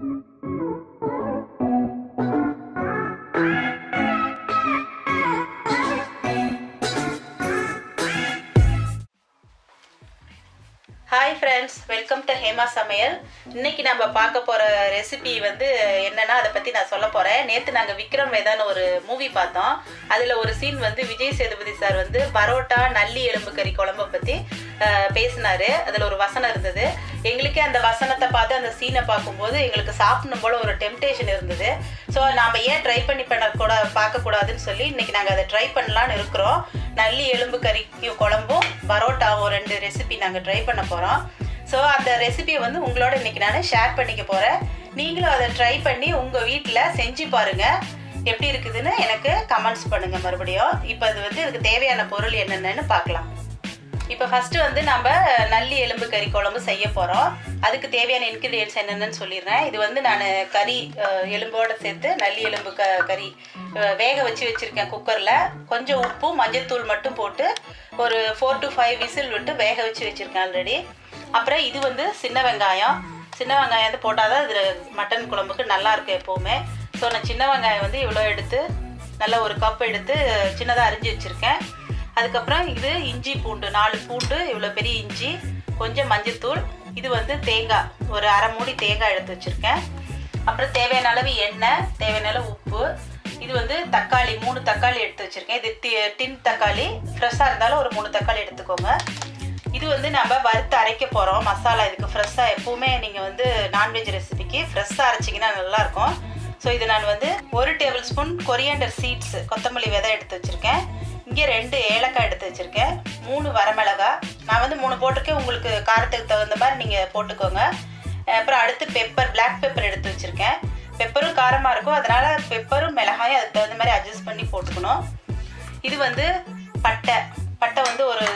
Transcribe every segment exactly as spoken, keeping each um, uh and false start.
Hi friends, welcome to Hema Samayal. இன்னைக்கு நம்ம பார்க்க போற ரெசிபி வந்து என்னன்னா அத பத்தி நான் சொல்ல போறேன். நேத்து நாங்க விக்ரம் வேதான ஒரு மூவி பார்த்தோம். அதுல ஒரு சீன் வந்து விஜய் சேதுபதி சார் வந்து பரோட்டா நல்லி எலும்பு கறி குழம்பு பத்தி பேசினாரு. அதுல ஒரு வசனம் இருந்தது. எங்களுக்கே அந்த வசனத்தை பார்த்து அந்த சீனை பார்க்கும்போது எங்களுக்கு சாப்பிடணும் போல ஒரு டெம்டேஷன் இருந்தது. ஸோ நாம ஏன் ட்ரை பண்ணி பண்ண கூட பார்க்க கூடாதுன்னு சொல்லி இன்னைக்கு நாங்கள் அதை ட்ரை பண்ணலான்னு இருக்கிறோம். நல்லி எலும்பு கறி குழம்பும் பரோட்டாவும் ரெண்டு ரெசிபி நாங்கள் ட்ரை பண்ண போகிறோம். ஸோ அந்த ரெசிபியை வந்து உங்களோட இன்னைக்கு நான் ஷேர் பண்ணிக்க போகிறேன். நீங்களும் அதை ட்ரை பண்ணி உங்கள் வீட்டில் செஞ்சு பாருங்கள். எப்படி இருக்குதுன்னு எனக்கு கமெண்ட்ஸ் பண்ணுங்கள் மறுபடியும். இப்போ அது வந்து இதுக்கு தேவையான பொருள் என்னென்னு பார்க்கலாம். இப்போ ஃபஸ்ட்டு வந்து நம்ம நல்லி எலும்பு கறி குழம்பு செய்ய போகிறோம். அதுக்கு தேவையான இன்க்ரீடியன்ட்ஸ் என்னென்னு சொல்லிடுறேன். இது வந்து நான் கறி எலும்போடு சேர்த்து நல்லி எலும்பு க கறி வேக வச்சு வச்சுருக்கேன் குக்கரில். கொஞ்சம் உப்பு மஞ்சள்தூள் மட்டும் போட்டு ஒரு ஃபோர் டு ஃபைவ் விசில் விட்டு வேக வச்சு வச்சுருக்கேன் ஆல்ரெடி. அப்புறம் இது வந்து சின்ன வெங்காயம். சின்ன வெங்காயம் வந்து போட்டால் தான் இது மட்டன் குழம்புக்கு நல்லாயிருக்கும் எப்போவுமே. ஸோ நான் சின்ன வெங்காயம் வந்து இவ்வளோ எடுத்து நல்லா ஒரு கப் எடுத்து சின்னதாக அரிஞ்சு வச்சுருக்கேன். அதுக்கப்புறம் இது இஞ்சி பூண்டு நாலு பூண்டு இவ்வளோ பெரிய இஞ்சி, கொஞ்சம் மஞ்சள்தூள், இது வந்து தேங்காய் ஒரு அரை மூடி தேங்காய் எடுத்து வச்சுருக்கேன். அப்புறம் தேவையான அளவு எண்ணெய், தேவையான அளவு உப்பு, இது வந்து தக்காளி மூணு தக்காளி எடுத்து வச்சுருக்கேன். இது டி டின் தக்காளி, ஃப்ரெஷ்ஷாக இருந்தாலும் ஒரு மூணு தக்காளி எடுத்துக்கோங்க. இது வந்து நம்ம வறுத்து அரைக்க போகிறோம் மசாலா. இதுக்கு ஃப்ரெஷ்ஷாக எப்போவுமே நீங்கள் வந்து நான்வெஜ் ரெசிபிக்கு ஃப்ரெஷ்ஷாக அரைச்சிங்கன்னா நல்லாயிருக்கும். ஸோ இது நான் வந்து ஒரு டேபிள் ஸ்பூன் கொரியாண்டர் சீட்ஸ் கொத்தமல்லி விதை எடுத்து வச்சுருக்கேன். இங்கே ரெண்டு ஏலக்காய் எடுத்து வச்சுருக்கேன். மூணு வரமிளகாய் நான் வந்து மூணு போட்டிருக்கேன். உங்களுக்கு காரத்துக்கு தகுந்த மாதிரி நீங்கள் போட்டுக்கோங்க. அப்புறம் அடுத்து பெப்பர், பிளாக் பெப்பர் எடுத்து வச்சுருக்கேன். பெப்பரும் காரமாக இருக்கும், அதனால் பெப்பரும் மிளகாயும் அதுக்கு தகுந்த மாதிரி அட்ஜஸ்ட் பண்ணி போட்டுக்கணும். இது வந்து பட்டை பட்டை வந்து ஒரு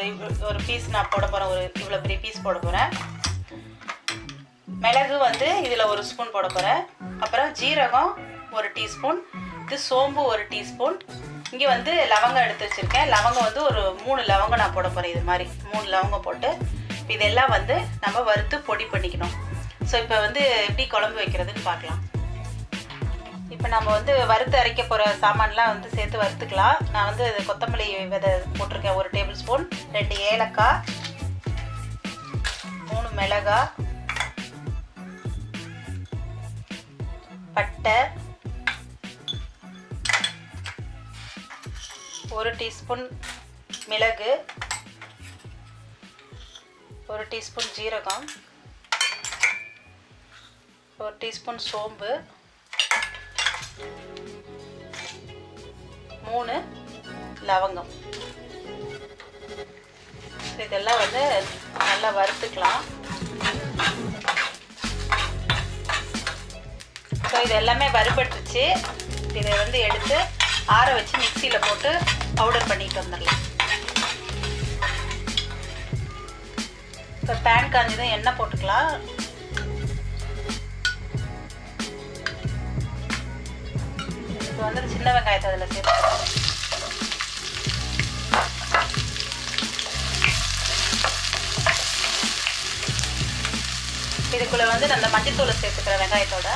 ஒரு பீஸ் நான் போட போகிறேன். ஒரு இவ்வளோ பெரிய பீஸ் போட போகிறேன். மிளகு வந்து இதில் ஒரு ஸ்பூன் போட போகிறேன். அப்புறம் ஜீரகம் ஒரு டீஸ்பூன், இது சோம்பு ஒரு டீஸ்பூன். இங்கே வந்து லவங்கம் எடுத்து வச்சுருக்கேன். லவங்கம் வந்து ஒரு மூணு லவங்கம் நான் போட போகிறேன். இது மாதிரி மூணு லவங்கம் போட்டு இதெல்லாம் வந்து நம்ம வறுத்து பொடி பண்ணிக்கணும். ஸோ இப்போ வந்து எப்படி குழம்பு வைக்கிறதுன்னு பார்க்கலாம். இப்போ நம்ம வந்து வறுத்து அரைக்க போகிற சாமான்லாம் வந்து சேர்த்து வறுத்துக்கலாம். நான் வந்து கொத்தமல்லி விதை போட்டிருக்கேன் ஒரு டேபிள் ஸ்பூன், ரெண்டு ஏலக்காய், மூணு மிளகாய், பட்டை, ஒரு டீஸ்பூன் மிளகு, ஒரு டீஸ்பூன் ஜீரகம், ஒரு டீஸ்பூன் சோம்பு, மூணு லவங்கம். இதெல்லாம் வந்து நல்லா வறுத்துக்கலாம். ஸோ இது எல்லாமே வறுபட்டுச்சு. இதை வந்து எடுத்து ஆற வச்சு மிக்சியில் போட்டு பவுடர் பண்ணிட்டு வந்துடலாம். இப்போ பேன் காஞ்சதும் எண்ணெய் போட்டுக்கலாம். இப்போ வந்து சின்ன வெங்காயத்தை அதில் சேர்த்துக்கலாம். இதுக்குள்ளே வந்து அந்த மஞ்சத்தூளை சேர்த்துக்கிறேன் வெங்காயத்தோட.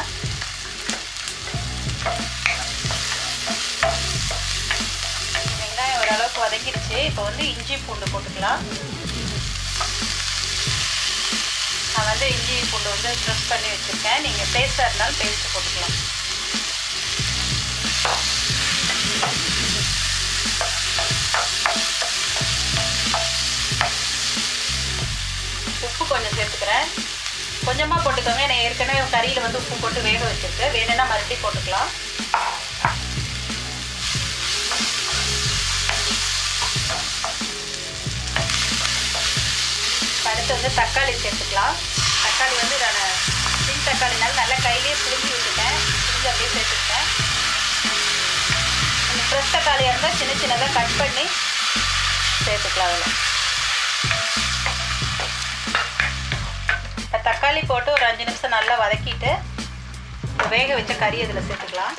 ஓரளவுக்கு வதங்கிடுச்சு. இப்போ வந்து இஞ்சி பூண்டு போட்டுக்கலாம். நான் வந்து இஞ்சி பூண்டு வந்து க்ரஷ் பண்ணி வச்சுருக்கேன். நீங்கள் பேஸ்ட்டாக இருந்தாலும் பேஸ்ட்டு போட்டுக்கலாம். உப்பு கொஞ்சம் சேர்த்துக்கிறேன். கொஞ்சமாக போட்டுக்கோங்க. நான் ஏற்கனவே கறியில் வந்து உப்பு போட்டு வேக வச்சுருக்கேன். வேணும்னா மறுபடியும் போட்டுக்கலாம். அடுத்து வந்து தக்காளி சேர்த்துக்கலாம். தக்காளி வந்து நான் சின்ன தக்காளினால நல்லா கையிலேயே புளிஞ்சு விட்டுட்டேன். புளிஞ்சு அப்படியே சேர்த்துக்கிட்டேன். இந்த ஃப்ரெஷ் தக்காளியாக இருந்தால் சின்ன சின்னதாக கட் பண்ணி சேர்த்துக்கலாம். அதில் தக்காளி போட்டு ஒரு அஞ்சு நிமிஷம் நல்லா வதக்கிட்டு வேக வச்ச கறி இதில் சேர்த்துக்கலாம்.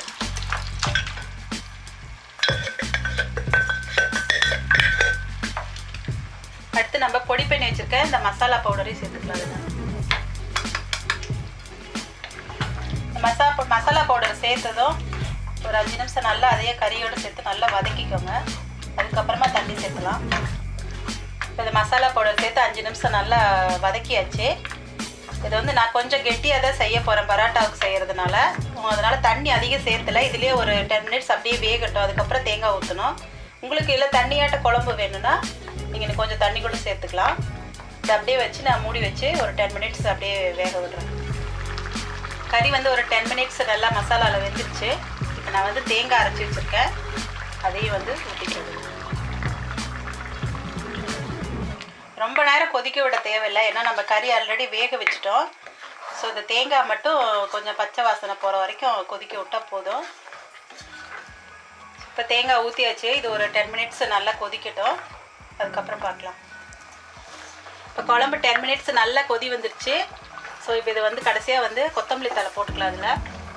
அடுத்து நம்ம பொடி பண்ணி வச்சுருக்க இந்த மசாலா பவுடரையும் சேர்த்துக்கலாம். அதில் சேர்த்ததும் ஒரு அஞ்சு நிமிஷம் நல்லா அதையே கறியோடு சேர்த்து நல்லா வதக்கிக்கோங்க. அதுக்கப்புறமா தண்ணி சேர்த்துலாம். இப்போ இந்த மசாலா பவுடர் சேர்த்து அஞ்சு நிமிஷம் நல்லா வதக்கியாச்சு. இது வந்து நான் கொஞ்சம் கெட்டியாக தான் செய்ய போகிறேன் பரோட்டாவுக்கு செய்கிறதுனால. அதனால் தண்ணி அதிகம் சேர்த்துல. இதுலேயே ஒரு டென் மினிட்ஸ் அப்படியே வேகட்டும். அதுக்கப்புறம் தேங்காய் ஊற்றணும். உங்களுக்கு இல்லை தண்ணியாட்ட குழம்பு வேணும்னா நீங்கள் கொஞ்சம் தண்ணி கூட சேர்த்துக்கலாம். இதை அப்படியே வச்சு நான் மூடி வச்சு ஒரு டென் மினிட்ஸ் அப்படியே வேக விடுறேன். கறி வந்து ஒரு டென் மினிட்ஸ் நல்லா மசாலாவில் வெந்துருச்சு. இப்போ நான் வந்து தேங்காய் அரைச்சி வச்சுருக்கேன். அதையும் வந்து ஊற்றிக்கிறது. ரொம்ப நேரம் கொதிக்க விட தேவையில்லை. ஏன்னா நம்ம கறி ஆல்ரெடி வேக வச்சுட்டோம். ஸோ இந்த தேங்காய் மட்டும் கொஞ்சம் பச்சை வாசனை போகிற வரைக்கும் கொதிக்க விட்டால் போதும். இப்போ தேங்காய் ஊற்றியாச்சு. இது ஒரு டென் மினிட்ஸ் நல்லா கொதிக்கட்டும். அதுக்கப்புறம் பார்க்கலாம். இப்போ குழம்பு டென் மினிட்ஸ் நல்லா கொதி வந்துருச்சு. ஸோ இப்போ இது வந்து கடைசியாக வந்து கொத்தமல்லி தழை போட்டுக்கலாம். அதில்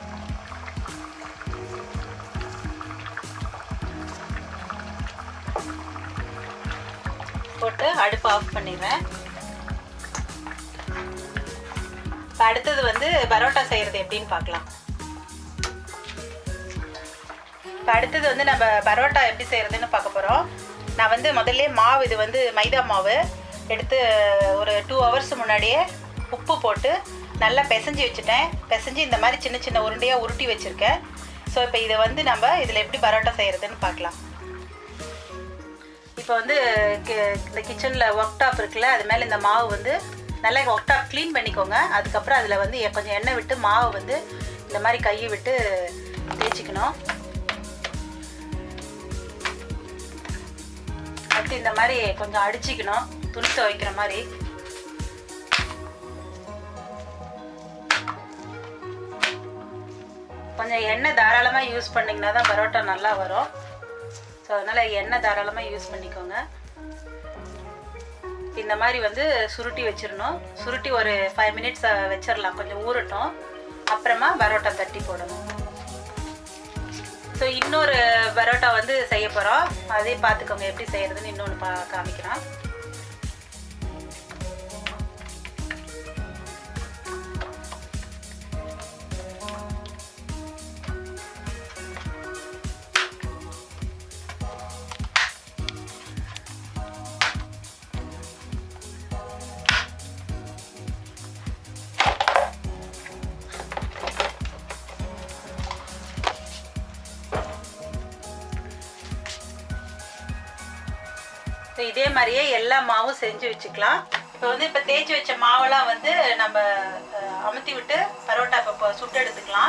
போட்டு அடுப்பு ஆஃப் பண்ணிடுறேன். இப்போ அடுத்தது வந்து பரோட்டா செய்கிறது எப்படின்னு பார்க்கலாம். இப்போ அடுத்தது வந்து நம்ம பரோட்டா எப்படி செய்கிறதுன்னு பார்க்க போகிறோம். நான் வந்து முதல்ல மாவு, இது வந்து மைதா மாவு எடுத்து ஒரு டூ ஹவர்ஸ் முன்னாடியே உப்பு போட்டு நல்லா பிசைஞ்சு வச்சுட்டேன். பிசைஞ்சு இந்த மாதிரி சின்ன சின்ன உருண்டையாக உருட்டி வச்சுருக்கேன். ஸோ இப்போ இதை வந்து நம்ம இதில் எப்படி பரோட்டா செய்கிறதுன்னு பார்க்கலாம். இப்போ வந்து இந்த கிச்சனில் ஒர்க் டாப் இருக்குல்ல, அது மேலே இந்த மாவு வந்து நல்லா ஒர்க் டாப் க்ளீன் பண்ணிக்கோங்க. அதுக்கப்புறம் அதில் வந்து கொஞ்சம் எண்ணெய் விட்டு மாவு வந்து இந்த மாதிரி கையை விட்டு தேய்ச்சிக்கணும். அடுத்து இந்த மாதிரி கொஞ்சம் அடிச்சிக்கணும், துணி துவைக்கிற மாதிரி. கொஞ்சம் எண்ணெய் தாராளமாக யூஸ் பண்ணிங்கன்னா தான் பரோட்டா நல்லா வரும். ஸோ அதனால் எண்ணெய் தாராளமாக யூஸ் பண்ணிக்கோங்க. இந்த மாதிரி வந்து சுருட்டி வச்சிடணும். சுருட்டி ஒரு ஃபைவ் மினிட்ஸ் வச்சிடலாம், கொஞ்சம் ஊறட்டும். அப்புறமா பரோட்டா தட்டி போடணும். ஸோ இன்னொரு பரோட்டா வந்து செய்ய போகிறோம். அதே பார்த்துக்கோங்க எப்படி செய்கிறதுன்னு. இன்னொன்று பா காமிக்கிறோம். இதே மாதிரியே எல்லா மாவும் செஞ்சு வச்சுக்கலாம். இப்போ வந்து இப்போ தேய்ச்சி வச்ச மாவெல்லாம் வந்து நம்ம அமுத்தி விட்டு பரோட்டா இப்போ சுட்டு எடுத்துக்கலாம்.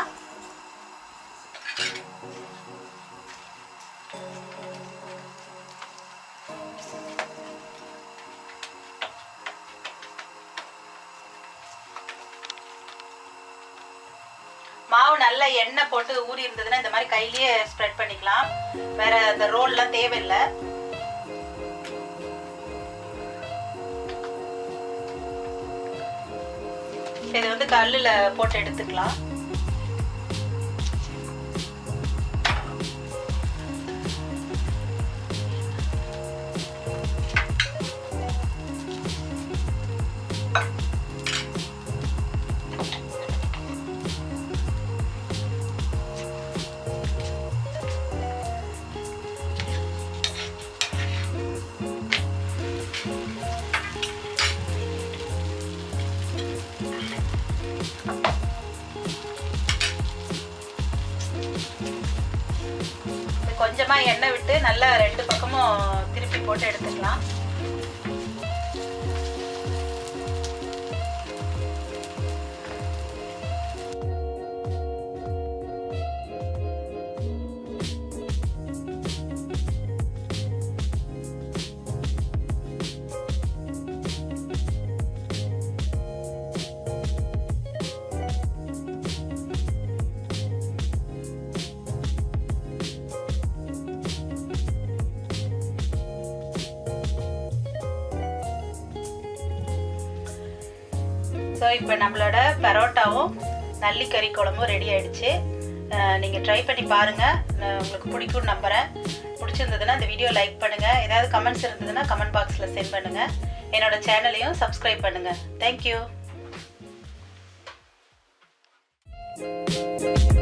மாவு நல்லா எண்ணெய் போட்டு ஊறி இருந்ததுன்னா இந்த மாதிரி கையிலேயே ஸ்ப்ரெட் பண்ணிக்கலாம். வேற அந்த ரோல்லாம் தேவையில்லை. இது வந்து கல்லுல போட்டு எடுத்துக்கலாம். கொஞ்சமா எண்ணெய் விட்டு நல்லா ரெண்டு பக்கமும் திருப்பி போட்டு எடுத்துக்கலாம். ஸோ இப்போ நம்மளோட பரோட்டாவும் நல்லிக்கறி குழம்பும் ரெடி ஆகிடுச்சு. நீங்கள் ட்ரை பண்ணி பாருங்கள். உங்களுக்கு பிடிக்கும்னு நம்புகிறேன். பிடிச்சிருந்ததுன்னா இந்த வீடியோ லைக் பண்ணுங்கள். ஏதாவது கமெண்ட்ஸ் இருந்ததுன்னா கமெண்ட் பாக்ஸில் சென்ட் பண்ணுங்கள். என்னோட சேனலையும் சப்ஸ்கிரைப் பண்ணுங்கள். தேங்க்யூ.